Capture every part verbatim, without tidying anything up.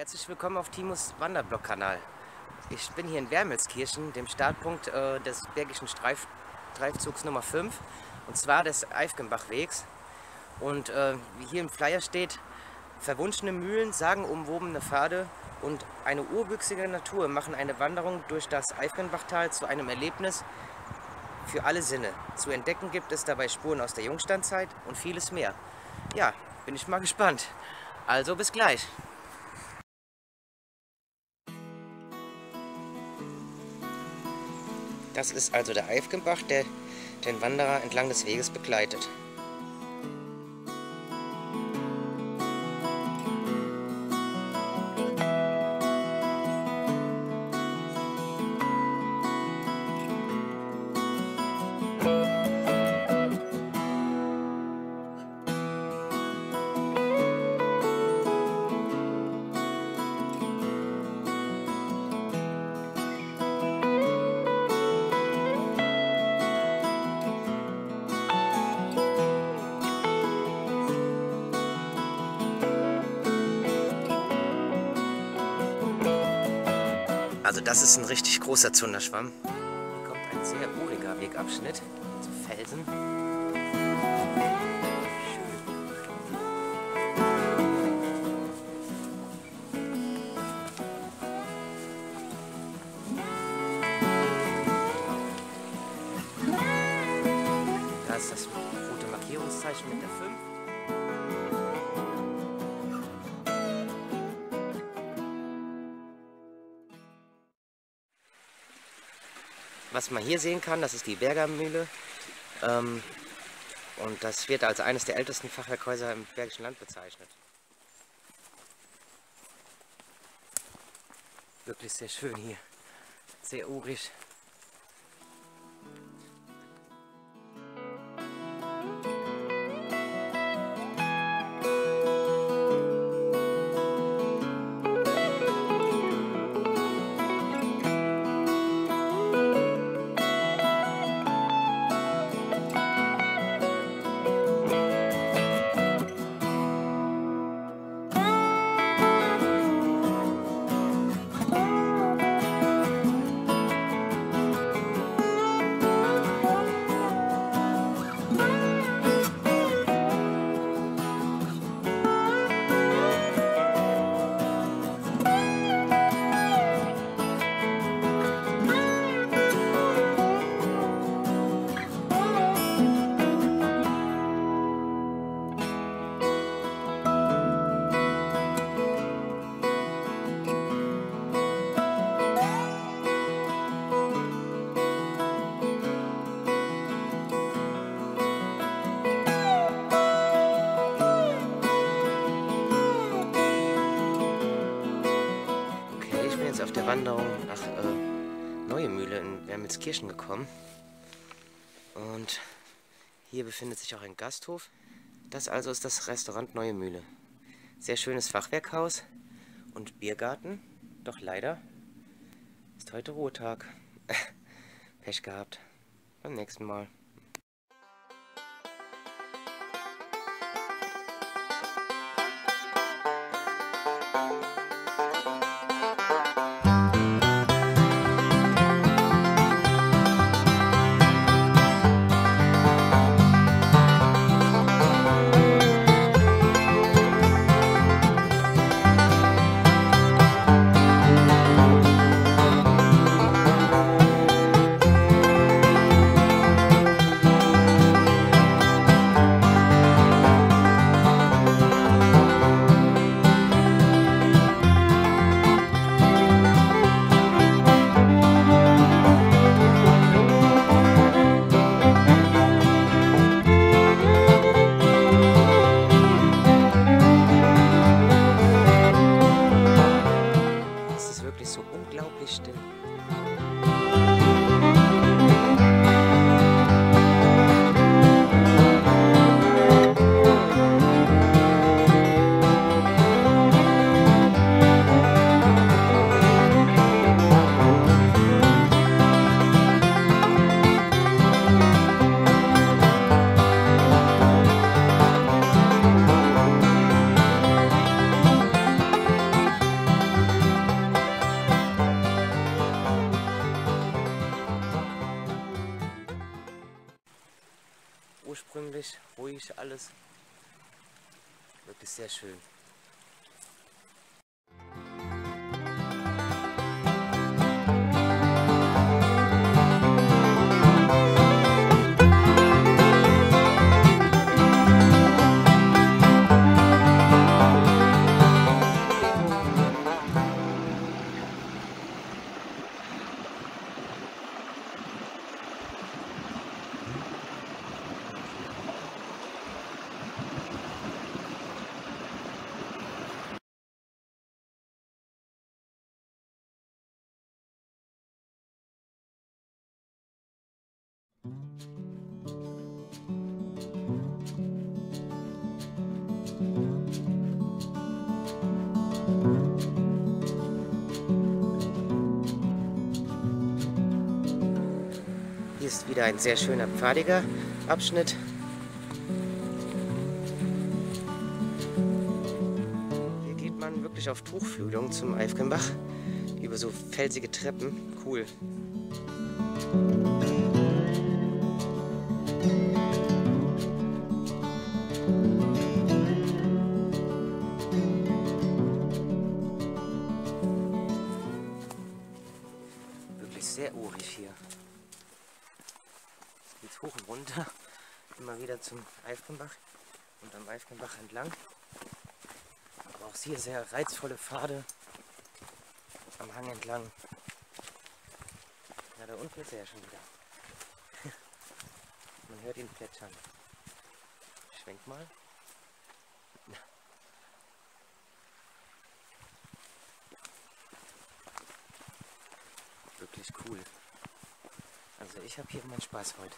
herzlich willkommen auf Timos Wanderblock-Kanal. Ich bin hier in Wermelskirchen, dem Startpunkt äh, des Bergischen Streif Streifzugs Nummer fünf, und zwar des Eifgenbach-Wegs. Und äh, wie hier im Flyer steht, verwunschene Mühlen, sagenumwobene Pfade und eine urwüchsige Natur machen eine Wanderung durch das Eifgenbachtal zu einem Erlebnis für alle Sinne. Zu entdecken gibt es dabei Spuren aus der Jungsteinzeit und vieles mehr. Ja, bin ich mal gespannt. Also bis gleich. Das ist also der Eifgenbach, der den Wanderer entlang des Weges begleitet. Also das ist ein richtig großer Zunderschwamm. Hier kommt ein sehr uriger Wegabschnitt zu Felsen. Da ist das rote Markierungszeichen mit der fünf. Was man hier sehen kann, das ist die Bergermühle, ähm, und das wird als eines der ältesten Fachwerkhäuser im Bergischen Land bezeichnet. Wirklich sehr schön hier, sehr urig. Auf der Wanderung nach äh, Neue Mühle in Wermelskirchen gekommen, und hier befindet sich auch ein Gasthof. Das also ist das Restaurant Neue Mühle. Sehr schönes Fachwerkhaus und Biergarten, doch leider ist heute Ruhetag. Pech gehabt. Beim nächsten Mal. ursprünglich, ruhig alles. Wirklich sehr schön. Hier ist wieder ein sehr schöner pfadiger Abschnitt. Hier geht man wirklich auf Tuchfühlung zum Eifgenbach über so felsige Treppen. Cool. Wirklich sehr urig hier. Jetzt hoch und runter, immer wieder zum Eifgenbach und am Eifgenbach entlang. Aber auch hier sehr reizvolle Pfade am Hang entlang. Ja, da unten ist er ja schon wieder. Man hört ihn plätschern. Schwenk mal. Wirklich cool. Also ich habe hier meinen Spaß heute.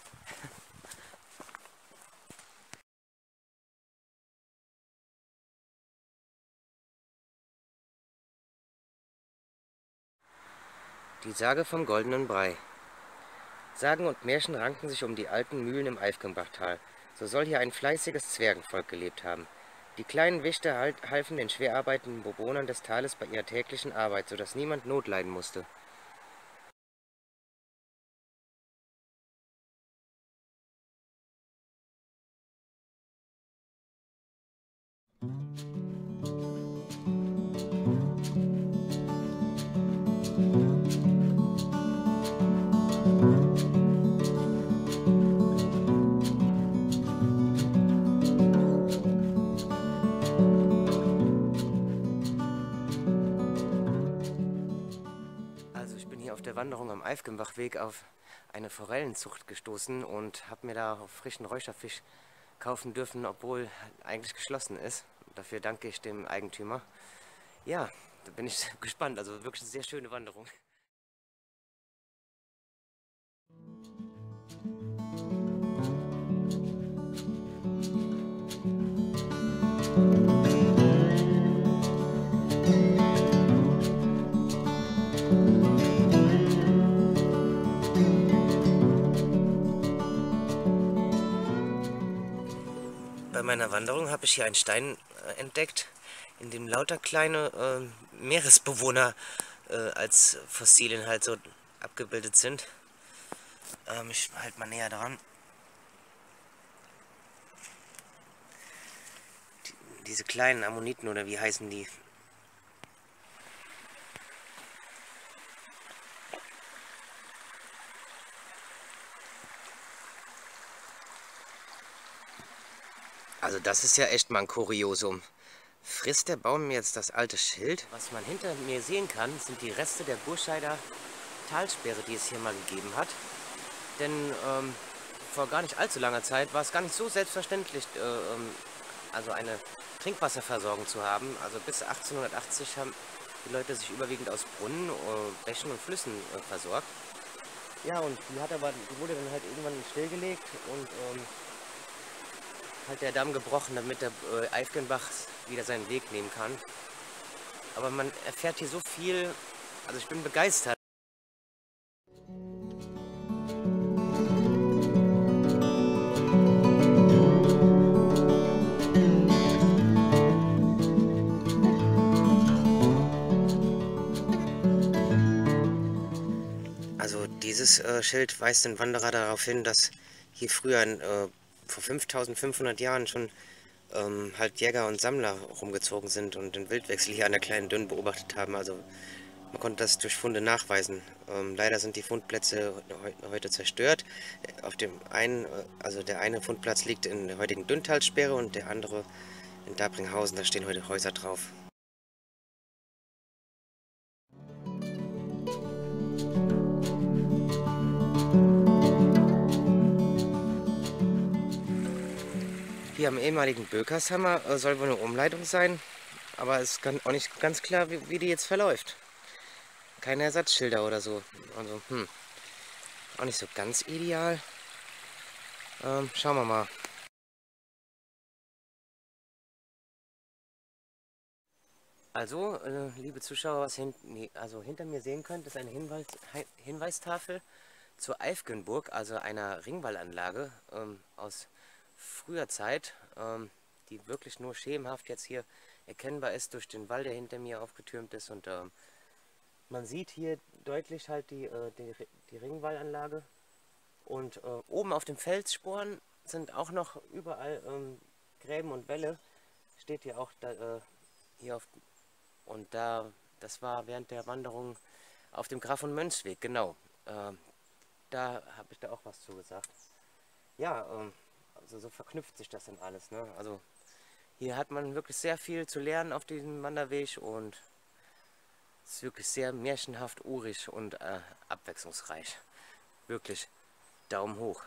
Die Sage vom Goldenen Brei. Sagen und Märchen ranken sich um die alten Mühlen im Eifgenbachtal. So soll hier ein fleißiges Zwergenvolk gelebt haben. Die kleinen Wichte halfen den schwer arbeitenden Bewohnern des Tales bei ihrer täglichen Arbeit, sodass niemand Not leiden musste. Auf der Wanderung am Eifgenbachweg auf eine Forellenzucht gestoßen und habe mir da auch frischen Räucherfisch kaufen dürfen, obwohl eigentlich geschlossen ist. Dafür danke ich dem Eigentümer. Ja, da bin ich gespannt. Also wirklich eine sehr schöne Wanderung. Bei meiner Wanderung habe ich hier einen Stein äh, entdeckt, in dem lauter kleine äh, Meeresbewohner äh, als Fossilien halt so abgebildet sind. Ähm, ich halte mal näher dran. Die, diese kleinen Ammoniten oder wie heißen die? Also das ist ja echt mal ein Kuriosum. Frisst der Baum jetzt das alte Schild? Was man hinter mir sehen kann, sind die Reste der Burscheider Talsperre, die es hier mal gegeben hat. Denn ähm, vor gar nicht allzu langer Zeit war es gar nicht so selbstverständlich, äh, ähm, also eine Trinkwasserversorgung zu haben. Also bis achtzehnhundertachtzig haben die Leute sich überwiegend aus Brunnen, äh, Bächen und Flüssen äh, versorgt. Ja, und die, hat aber, die wurde dann halt irgendwann stillgelegt und ähm, halt der Damm gebrochen, damit der äh, Eifgenbach wieder seinen Weg nehmen kann. Aber man erfährt hier so viel, also ich bin begeistert. Also dieses äh, Schild weist den Wanderer darauf hin, dass hier früher ein äh, vor fünftausendfünfhundert Jahren schon ähm, halt Jäger und Sammler rumgezogen sind und den Wildwechsel hier an der kleinen Dünn beobachtet haben. Also man konnte das durch Funde nachweisen. Ähm, leider sind die Fundplätze he heute zerstört. Auf dem einen, also der eine Fundplatz liegt in der heutigen Dünntalsperre und der andere in Dabringhausen. Da stehen heute Häuser drauf. Hier am ehemaligen Bökershammer äh, soll wohl eine Umleitung sein, aber es ist auch nicht ganz klar, wie, wie die jetzt verläuft. Keine Ersatzschilder oder so. Also, hm. Auch nicht so ganz ideal. Ähm, schauen wir mal. Also, äh, liebe Zuschauer, was hin, nee, also hinter mir sehen könnt, ist eine Hinweis, Hinweistafel zur Eifgenburg, also einer Ringwallanlage ähm, aus früher Zeit, ähm, die wirklich nur schemenhaft jetzt hier erkennbar ist durch den Wall, der hinter mir aufgetürmt ist. Und ähm, man sieht hier deutlich halt die, äh, die, die Ringwallanlage. Und äh, oben auf den Felssporen sind auch noch überall ähm, Gräben und Wälle. Steht hier auch da, äh, hier auf. Und da, das war während der Wanderung auf dem Graf- und Mönchsweg, genau. Äh, da habe ich da auch was zu gesagt. Ja, ähm, also so verknüpft sich das dann alles, ne? Also hier hat man wirklich sehr viel zu lernen auf diesem Wanderweg und es ist wirklich sehr märchenhaft, urig und äh, abwechslungsreich. Wirklich Daumen hoch.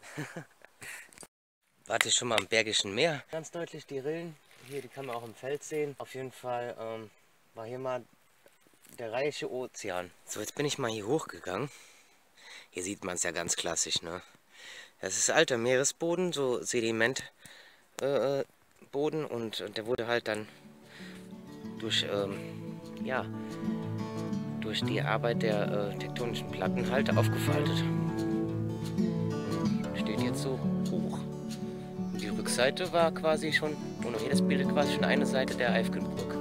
Warte ich schon mal am Bergischen Meer. Ganz deutlich die Rillen, hier die kann man auch im Feld sehen. Auf jeden Fall ähm, war hier mal der reiche Ozean. So, jetzt bin ich mal hier hochgegangen. Hier sieht man es ja ganz klassisch, ne? Das ist alter Meeresboden, so Sedimentboden äh, und, und der wurde halt dann durch, ähm, ja, durch die Arbeit der äh, tektonischen Platten halt aufgefaltet. Steht jetzt so hoch. Und die Rückseite war quasi schon, und hier das bildet quasi schon eine Seite der Eifgenburg.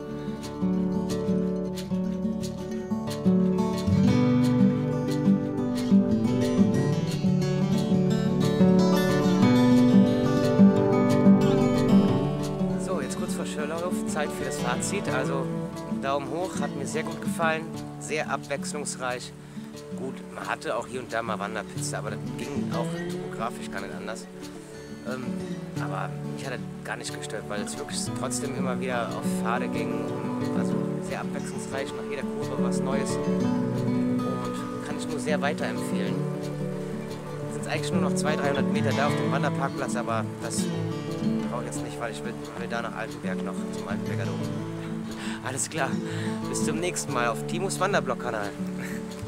Zeit für das Fazit, also Daumen hoch, hat mir sehr gut gefallen, sehr abwechslungsreich. Gut, man hatte auch hier und da mal Wanderpiste, aber das ging auch topografisch gar nicht anders. Ähm, aber mich hat das gar nicht gestört, weil es wirklich trotzdem immer wieder auf Pfade ging. Und also sehr abwechslungsreich, nach jeder Kurve was Neues. Und kann ich nur sehr weiterempfehlen. Es sind eigentlich nur noch zweihundert, dreihundert Meter da auf dem Wanderparkplatz, aber das brauche ich jetzt nicht, weil ich will, will da nach Altenberg noch zum Altenberger Dom. Alles klar, bis zum nächsten Mal auf Timos Wanderblock-Kanal.